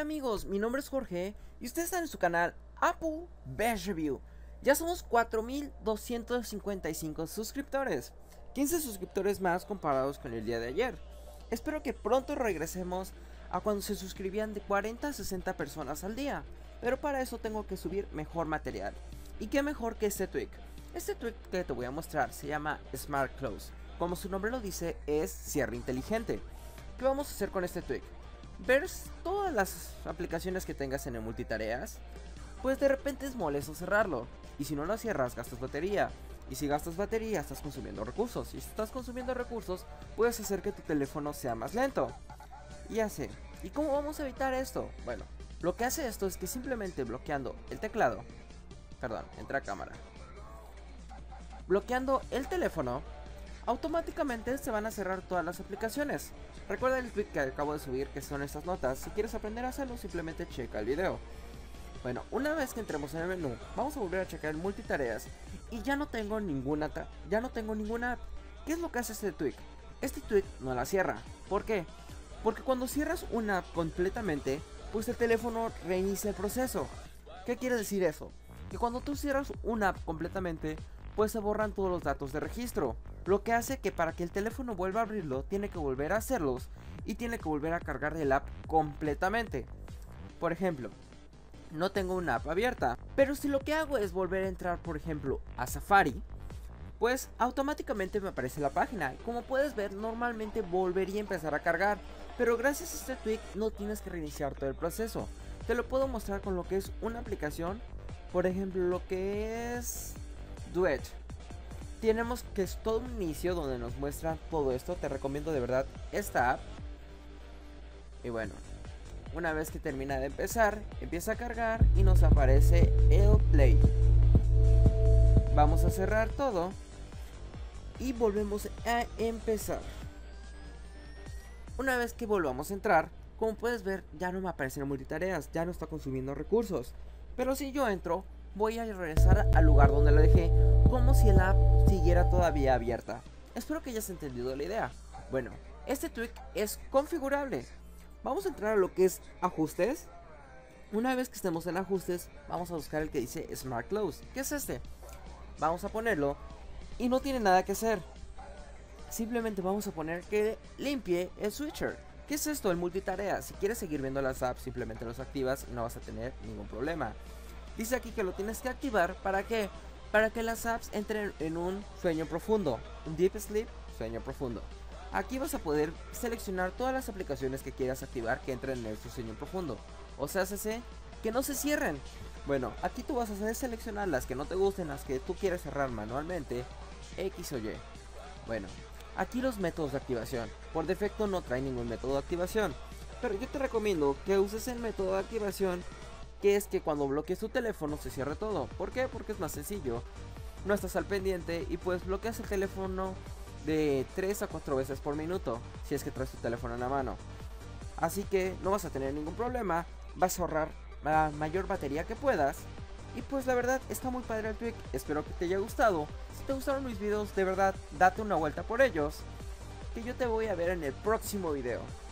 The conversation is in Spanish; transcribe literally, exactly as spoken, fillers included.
amigos, mi nombre es Jorge y ustedes están en su canal Apple Best Review. Ya somos cuatro mil doscientos cincuenta y cinco suscriptores, quince suscriptores más comparados con el día de ayer. Espero que pronto regresemos a cuando se suscribían de cuarenta a sesenta personas al día, pero para eso tengo que subir mejor material. Y qué mejor que este tweak. Este tweak que te voy a mostrar se llama Smart Close. Como su nombre lo dice, es cierre inteligente. ¿Qué vamos a hacer con este tweak? Ver todas las aplicaciones que tengas en el multitareas, pues de repente es molesto cerrarlo, y si no lo cierras gastas batería, y si gastas batería estás consumiendo recursos, y si estás consumiendo recursos puedes hacer que tu teléfono sea más lento. Y así. ¿Y cómo vamos a evitar esto? Bueno, lo que hace esto es que simplemente bloqueando el teclado, perdón, entra a cámara, bloqueando el teléfono, automáticamente se van a cerrar todas las aplicaciones. Recuerda el tweet que acabo de subir, que son estas notas. Si quieres aprender a hacerlo, simplemente checa el video. Bueno, una vez que entremos en el menú, vamos a volver a checar el multitareas y ya no tengo ninguna ya no tengo ninguna app. ¿Qué es lo que hace este tweak? Este tweak no la cierra. ¿Por qué? Porque cuando cierras una app completamente, pues el teléfono reinicia el proceso. ¿Qué quiere decir eso? Que cuando tú cierras una app completamente, pues se borran todos los datos de registro, lo que hace que para que el teléfono vuelva a abrirlo tiene que volver a hacerlos y tiene que volver a cargar el app completamente. Por ejemplo, no tengo una app abierta, pero si lo que hago es volver a entrar, por ejemplo, a Safari, pues automáticamente me aparece la página. Como puedes ver, normalmente volvería a empezar a cargar, pero gracias a este tweak no tienes que reiniciar todo el proceso. Te lo puedo mostrar con lo que es una aplicación, por ejemplo lo que es Duet. Tenemos que es todo un inicio donde nos muestran todo esto. Te recomiendo de verdad esta app. Y bueno, una vez que termina de empezar, empieza a cargar y nos aparece el play. Vamos a cerrar todo y volvemos a empezar. Una vez que volvamos a entrar, como puedes ver, ya no me aparecen multitareas, ya no está consumiendo recursos. Pero si yo entro, voy a regresar al lugar donde la dejé, como si la app siguiera todavía abierta. Espero que hayas entendido la idea. Bueno, este tweak es configurable. Vamos a entrar a lo que es ajustes. Una vez que estemos en ajustes, vamos a buscar el que dice Smart Close. ¿Qué es este? Vamos a ponerlo y no tiene nada que hacer. Simplemente vamos a poner que limpie el switcher. ¿Qué es esto? El multitarea. Si quieres seguir viendo las apps, simplemente los activas y no vas a tener ningún problema. Dice aquí que lo tienes que activar. ¿Para qué? Para que las apps entren en un sueño profundo. Un deep sleep, sueño profundo. Aquí vas a poder seleccionar todas las aplicaciones que quieras activar que entren en este sueño profundo. O sea, hace que no se cierren. Bueno, aquí tú vas a seleccionar las que no te gusten, las que tú quieres cerrar manualmente, X o Y. Bueno, aquí los métodos de activación. Por defecto no trae ningún método de activación, pero yo te recomiendo que uses el método de activación, que es que cuando bloquees tu teléfono se cierre todo. ¿Por qué? Porque es más sencillo. No estás al pendiente y pues bloqueas el teléfono de tres a cuatro veces por minuto, si es que traes tu teléfono en la mano. Así que no vas a tener ningún problema, vas a ahorrar la mayor batería que puedas. Y pues la verdad está muy padre el tweak, espero que te haya gustado. Si te gustaron mis videos, de verdad date una vuelta por ellos, que yo te voy a ver en el próximo video.